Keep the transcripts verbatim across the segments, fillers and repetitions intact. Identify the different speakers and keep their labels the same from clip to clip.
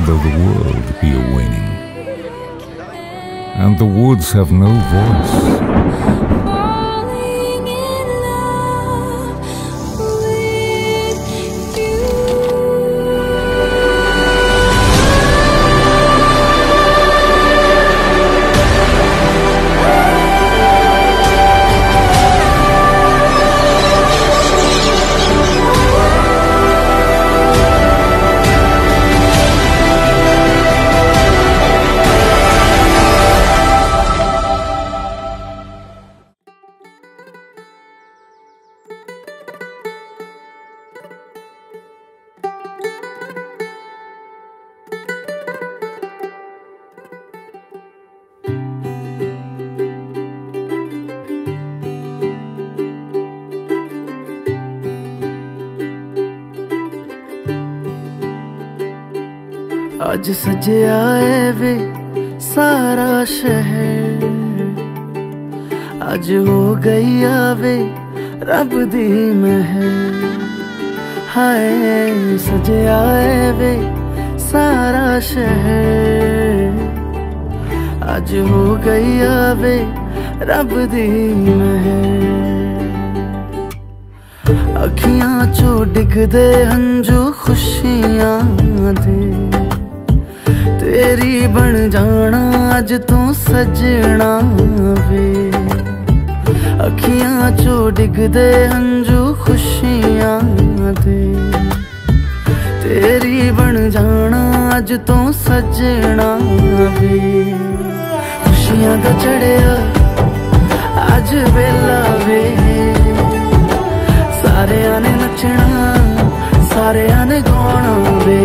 Speaker 1: though the world be a waning, and the woods have no voice.
Speaker 2: आज सजया है वे सारा शहर, आज हो गई आवे रब दी महर। हाय सजया है वे सारा शहर, आज हो गई आवे रब दी महर। अखियां चो डिगदे हंजू खुशियां दे, तेरी बन जाना अज तू सजना वे। अखियां चो डिगदे हंजू खुशियां दे, तेरी बन जाना अज तू सजना वे। खुशियां दा चढ़िया अज वेला वे, सारेयां ने नचना सारेयां ने गाना वे।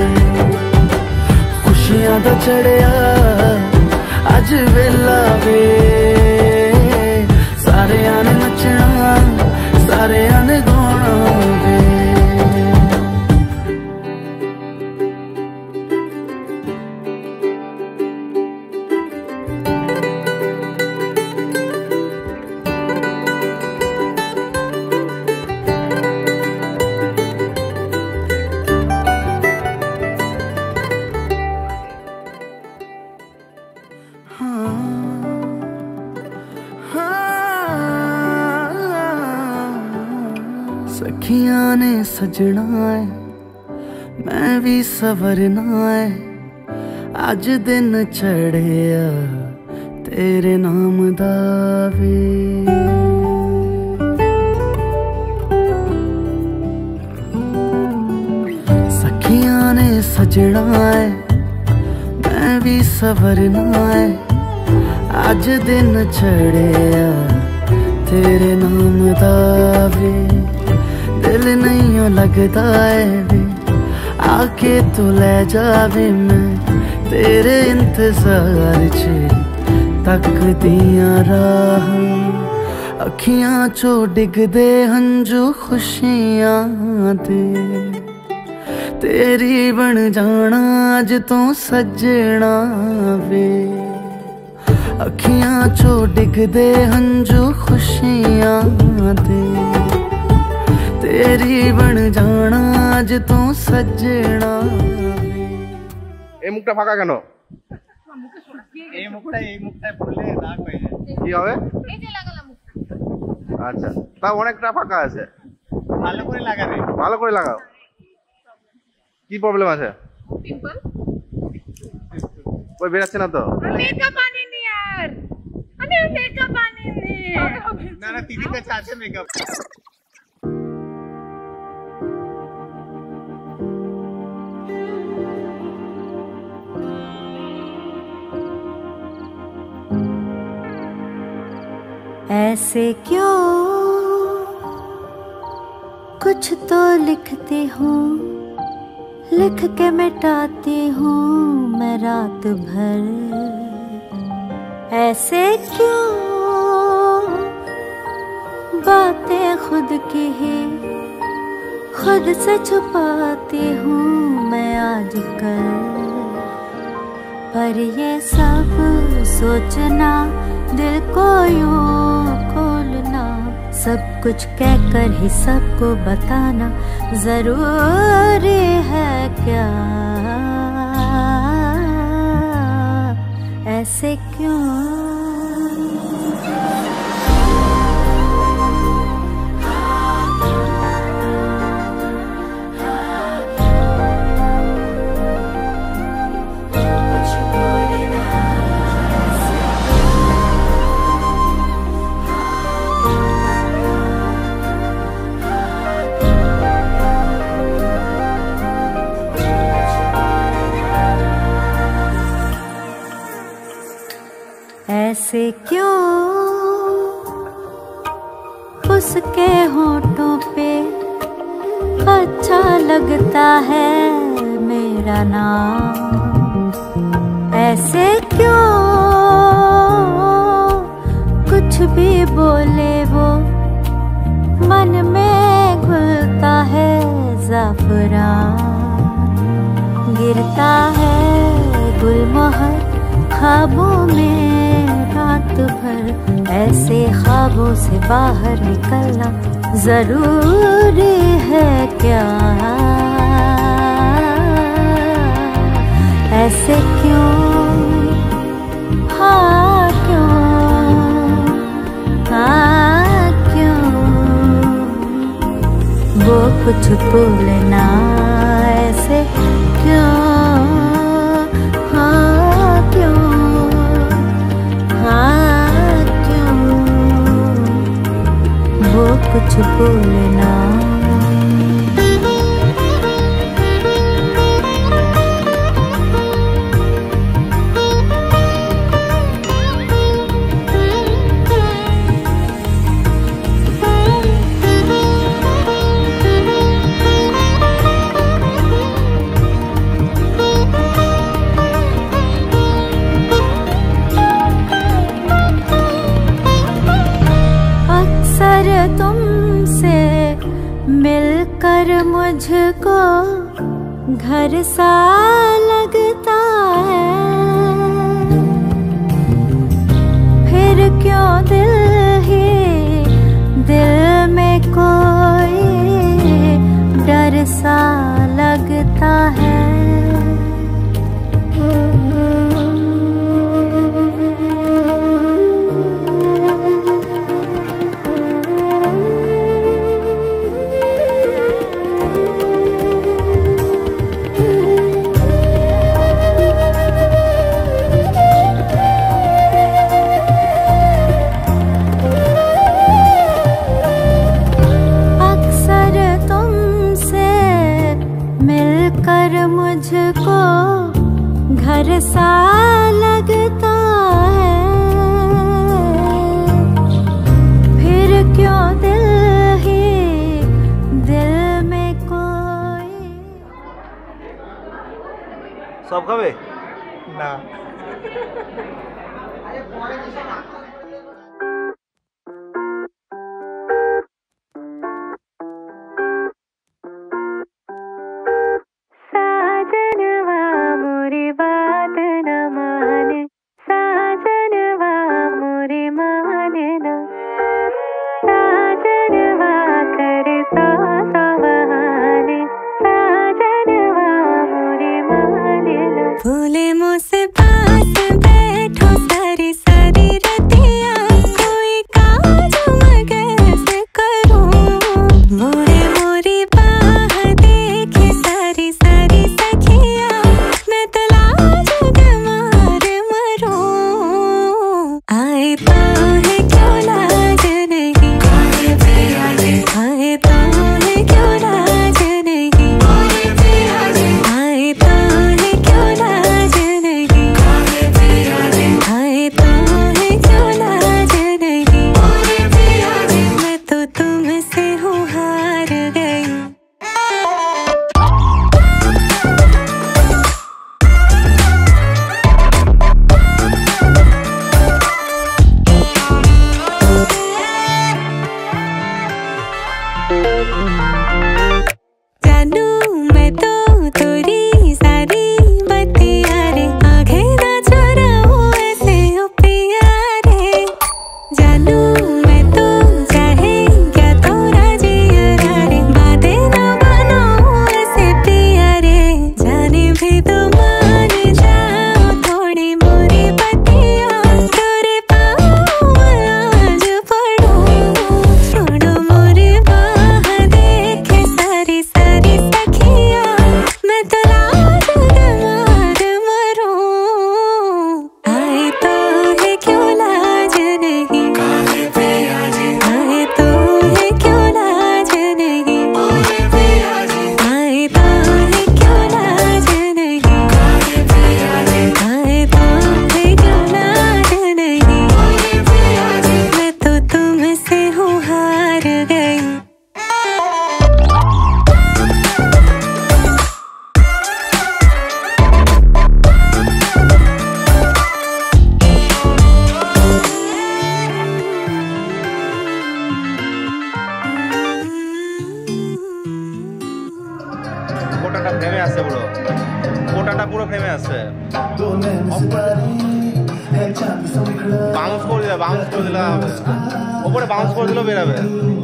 Speaker 2: खुशियां दा चढ़िया अज वेला वे, सारेयां ने नचना सारेयां ने गाना वे। सखियां ने सजना है मैं भी सवरना है, अज दिन चढ़िया तेरे नाम दा वे। सखियां ने सजना है मैं भी सवरना है, अज दिन चढ़िया तेरे नाम दा वे। दिल नहीं लगता है वे आके तू ले जावे, मैं तेरे इंतजार च तक दिया राह। अखियां चो डिगदे हंजू खुशियां दे, तेरी बन जाना अज तू सजना वे। अखियां चो डिगदे हंजू खुशियां दे, तेरी बन जाना आज तू सजना।
Speaker 3: এই মুখটা ফাঁকা কেন?
Speaker 4: এই মুখটা এই মুখটায় পড়লে দাগ হয়ে যায়।
Speaker 3: কি হবে?
Speaker 5: এই যে লাগালাম মুখটা।
Speaker 3: আচ্ছা, তা অনেকটা ফাঁকা আছে।
Speaker 4: ভালো করে লাগাবে।
Speaker 3: ভালো করে লাগাও। কি প্রবলেম আছে?
Speaker 5: পিম্পল।
Speaker 3: ওই বেরাচ্ছে না তো?
Speaker 5: মেকআপ আনিনি यार। আমি মেকআপ আনিনি।
Speaker 4: না না দিদির কাছে আছে মেকআপ।
Speaker 6: ऐसे क्यों कुछ तो लिखती हूँ, लिख के मिटाती हूँ मैं रात भर। ऐसे क्यों बातें खुद की ही खुद से छुपाती हूँ मैं आजकल। पर ये सब सोचना दिल को यूं खोलना, सब कुछ कहकर ही सबको बताना जरूरी है क्या? ऐसे क्यों? ऐसे क्यों उसके होठों पे अच्छा लगता है मेरा नाम? ऐसे क्यों कुछ भी बोले वो मन में घुलता है ज़ाफ़रान, गिरता है गुलमोहर ख्वाबों में रात भर। ऐसे ख्वाबों से बाहर निकलना जरूरी है क्या? ऐसे क्यों? हाँ क्यों? हाँ क्यों? वो कुछ बोलना ऐसे क्यों? हाँ क्यों? हाँ क्यों? वो कुछ बोलना। तुमसे मिलकर मुझको घर सा लगता है, फिर क्यों दिल ही दिल में कोई डर सा लगता है। मुझको घर सा लगता है, फिर क्यों दिल ही दिल में कोई।
Speaker 3: सब खाबे
Speaker 4: ना
Speaker 7: भूले मुझसे पास बैठो सारी सारी रतिया, कोई काज मगर से करूं। मोरे मोरी बाह देखे सारी सारी सखिया, मैं तो लाज के मारे मरूं। आए तो है क्यों लाज नहीं, आए तो है क्यों लाज नहीं, आए तो है क्यों लाज नहीं, आए तो है क्यों लाज नहीं। मैं तो तुमसे हूँ हार गई। जानू मैं तो तेरी सारी बतिया रे, आगे ना चुराऊं ऐसे ओ पिया रे। जानू मैं तो चाहे क्या तोरा जिया रे, बातें ना बनाऊं ऐसे पिया रे। जाने भी तो मान जाओ थोड़ी मोरी बतिया
Speaker 3: ফ্রেমে আছে পুরো, ফোটাটা পুরো ফ্রেমে আছে। বাউন্স করে দিলে বাউন্স করে দিলে হবে, ওপরে বাউন্স করে দিলেও বেরাবে।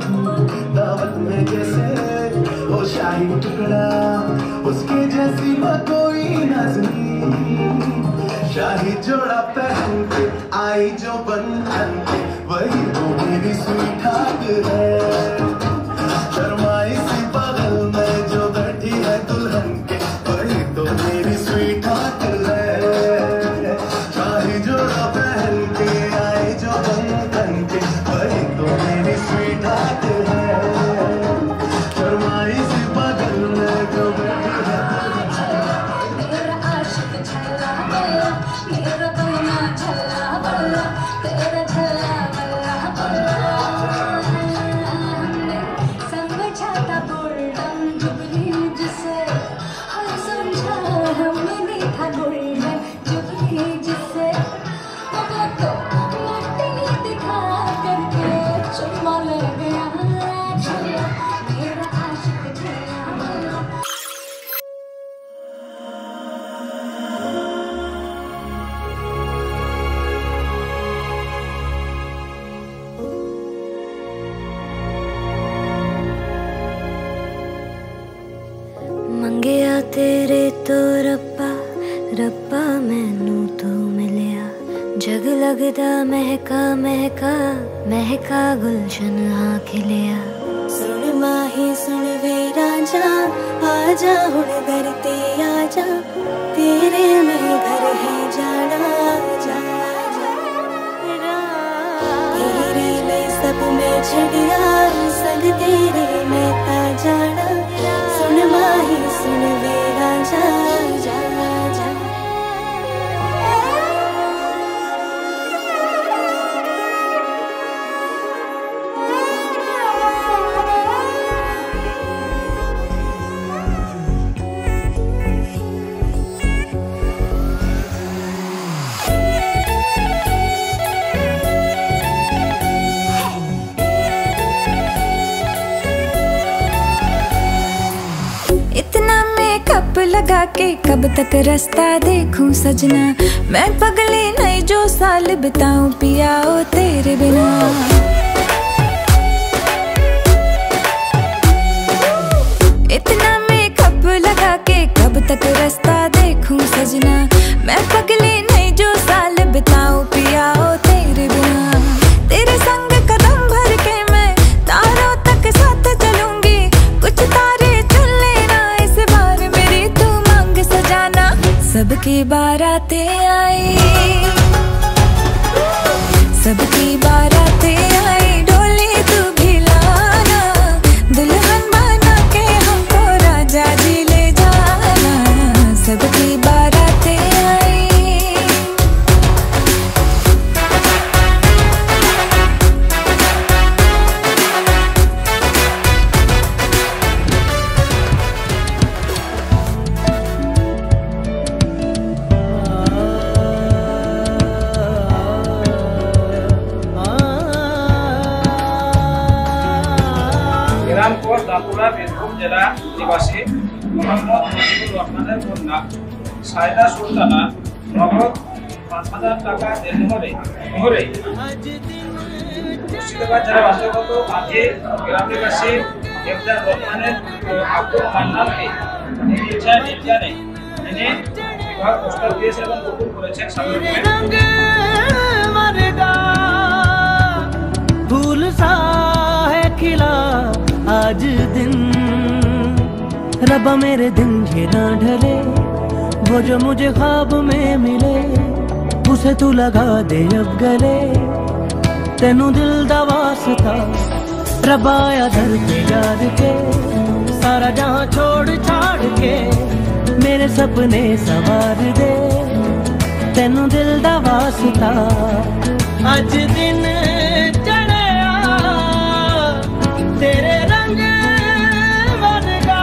Speaker 8: शाही जोड़ा पहन के आई जो बंधन के वही तो मेरी स्वीट हार्ट है। शर्माई सी बगल में जो बैठी है दुल्हन के वही तो मेरी स्वीट हार्ट है। शाही जोड़ा पहन के आई जो बंधन के वही तो मेरी स्वीट हार्ट है। शर्माई सी बगल में जो बैठी है
Speaker 6: मंगिया तेरे तो रब्बा रब्बा मैनू तू मिलिया जग लगदा महका महका महका गुलशन आ खिलिया। सुन माही सुन वे राजा आजा हुण घर ते आजा तेरे में घर है जाना जा तेरे में सब में छड़िया संग तेरे में ता जाना। सुन माही सुन वे राजा जा जा
Speaker 7: कब लगा के कब तक रास्ता देखूं सजना मैं पगली नहीं जो साल बिताऊं पिया ओ तेरे बिना। इतना मेकअप लगा के कब तक रास्ता देखूं सजना मैं पगली नहीं जो साल बिताऊं पिया ओ तेरे बिना। तेरे संग कदम भर के मैं तारों तक साथ चलूंगी कुछ तारे सबकी बारातें आई सबकी बारातें आई डोली तू भी लाना दुल्हन बना के हमको राजा जी ले जाना। सबकी बारातें आई
Speaker 4: গ্রামকোট দাপুরা বীরভূম জেলা নিবাসী মোহাম্মদ মুজিবুর রহমানের কন্যা সায়দা সুলতানা নগদ পাঁচ হাজার টাকা দেনমোহরে মোহরে মুর্শিদাবাদ জেলার অন্তর্গত মাঝে গ্রাম নিবাসী দেবদার রহমানের আব্দুল মান্নানকে ইচ্ছা নির্যানে এনে বিবাহ প্রস্তাব দিয়েছে এবং কবুল করেছেন স্বামী।
Speaker 2: फूल सा है खिला आज दिन रब्बा मेरे दिन ये ना ढले वो जो मुझे ख्वाब में मिले उसे तू लगा दे अब गले तेनू दिल दा वास्ता रब्बा आया दर पे याद के सारा जहां छोड़ छाड़ के मेरे सपने सवार दे तेनू दिल दा वास्ता आज दिन तेरे रंग वर्गा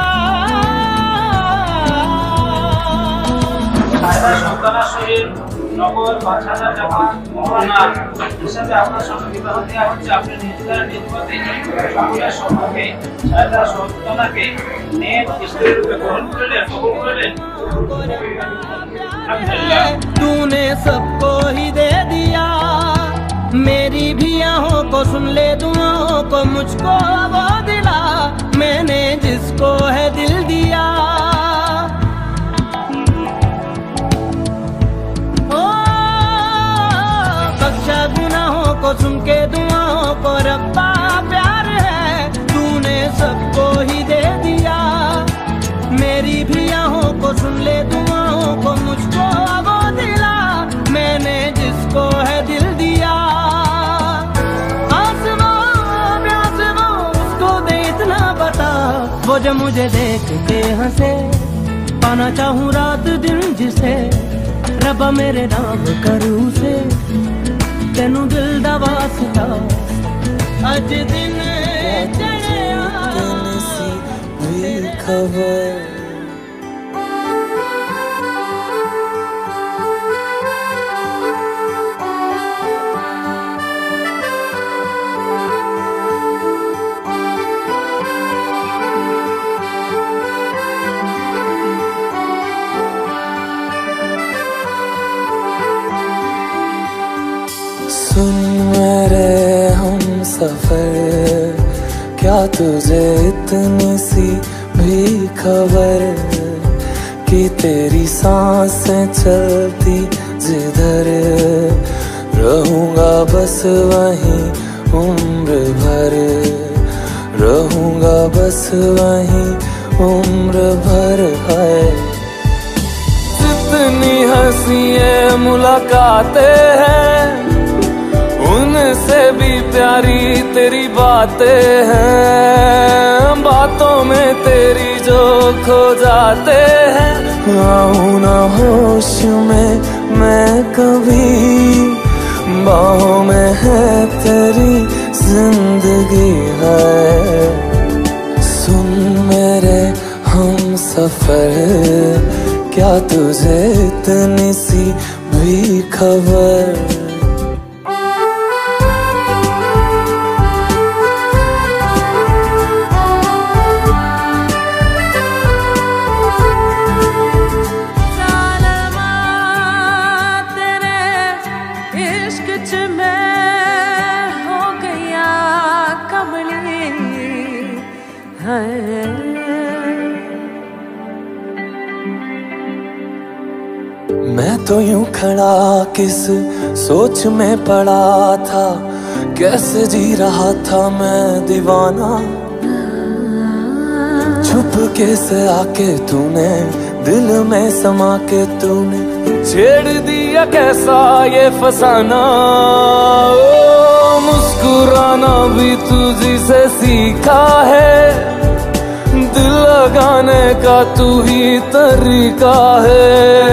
Speaker 4: सायदा सुल्ताना शरीर নগদ পাঁচ হাজার টাকা মহানা হিসাবে আপনার সঙ্গে বিবাহ দেওয়া হচ্ছে। আপনি নিজেরা নিজমতে সকলের সম্মুখে সায়দা সুলতানাকে নেক স্ত্রী রূপে গ্রহণ করলেন, কবুল করলেন।
Speaker 2: तूने सबको ही दे दिया, मेरी भी आहों को सुन ले, दुआओं को मुझको वो दिला, मैंने जिसको है दिल दिया। ओ बख्शा गुनाहों को सुन के दुआओं को रब्बा प्यार है, तूने सबको ही दे दिया, मेरी भी आहों को सुन ले, दुआओं को मुझको वो दिला, मैंने जिसको है दिल दिया। आसमां आसमां उसको दे इतना बता, वो जो मुझे देख के हंसे, पाना चाहूँ रात दिन जिसे, रब्बा मेरे नाम करूँ से, तेनू दिल दा वास्ता अज दिन चढ़िया खबर।
Speaker 9: सुन मेरे हम सफर, क्या तुझे इतनी सी भी खबर कि तेरी सांसें चलती जिधर, रहूंगा बस वहीं उम्र भर, रहूंगा बस वहीं उम्र भर। है जितनी हंसी मुलाकातें हैं, उनसे भी प्यारी तेरी बातें हैं, बातों में तेरी जो खो जाते हैं। आऊं ना होश में मैं कभी, बाहों में है तेरी जिंदगी है। सुन मेरे हम सफर, क्या तुझे इतनी सी भी खबर। मैं तो यूं खड़ा किस सोच में पड़ा था, कैसे जी रहा था मैं दीवाना। छुप के से आके तूने दिल में समा के तूने छेड़ दिया कैसा ये फसाना। ओ मुस्कुराना भी तुझी से सीखा है, दिल लगाने का तू ही तरीका है।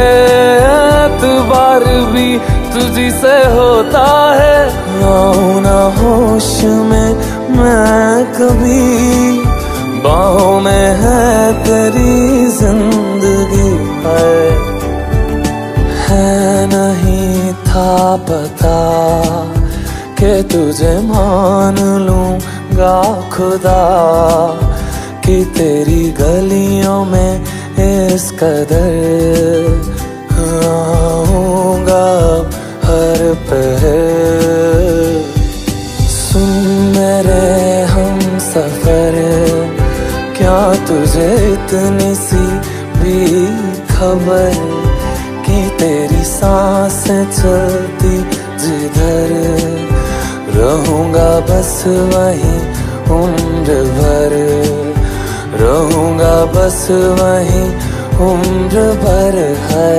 Speaker 9: एतबार भी तुझी से होता है, आऊं ना होश में मैं कभी, बाहों में है तेरी जिंदगी है। है नहीं था पता कि तुझे मान लूंगा खुदा, कि तेरी गलियों में इस कदर आऊंगा हर पहर। सुन मेरे हम सफर, क्या तुझे इतनी सी भी खबर कि तेरी सांसें चलती जिधर, रहूंगा बस वहीं उम्र भर, रहूंगा बस वहीं उम्र भर। है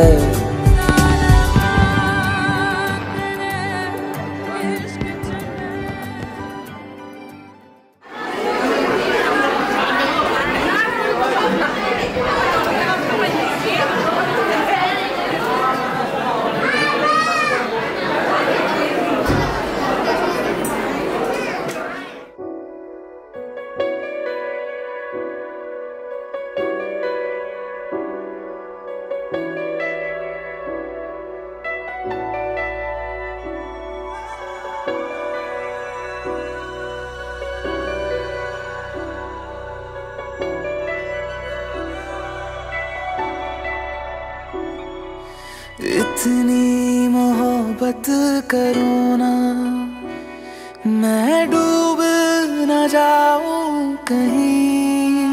Speaker 2: इतनी मोहब्बत करूँ ना, मैं डूब न जाऊं कहीं,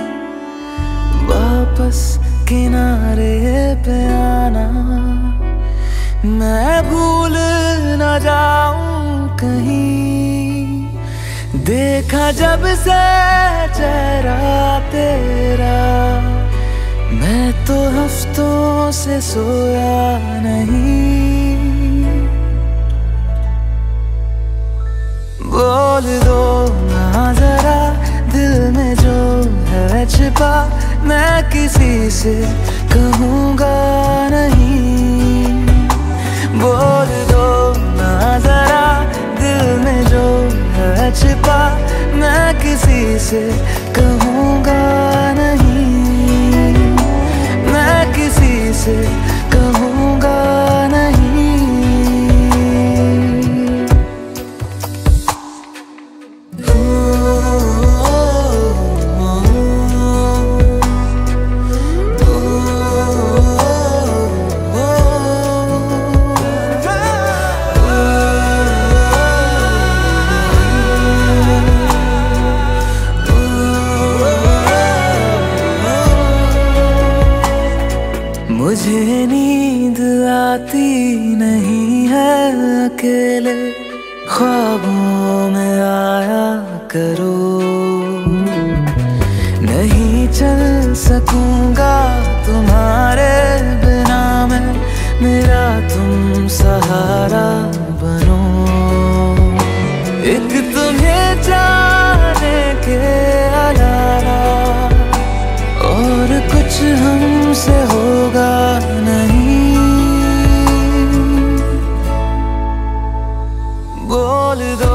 Speaker 2: वापस किनारे पे आना, मैं भूल न जाऊं कहीं। देखा जब से चेहरा तेरा, मैं तो हफ्तों से सोया नहीं। बोल दो ना जरा दिल में जो है छिपा, मैं किसी से कहूँगा नहीं। बोल दो ना जरा दिल में जो है छिपा, मैं किसी से कहूँगा नहीं, मैं किसी से कहूँगा नहीं। मुझे नींद आती नहीं है अकेले, ख्वाबों में आया करो। नहीं चल सकूंगा तुम्हारे बिना मैं, मेरा तुम सहारा बनो। एक तुम्हें जाने के अलावा और कुछ हमसे होगा नहीं। बोल दो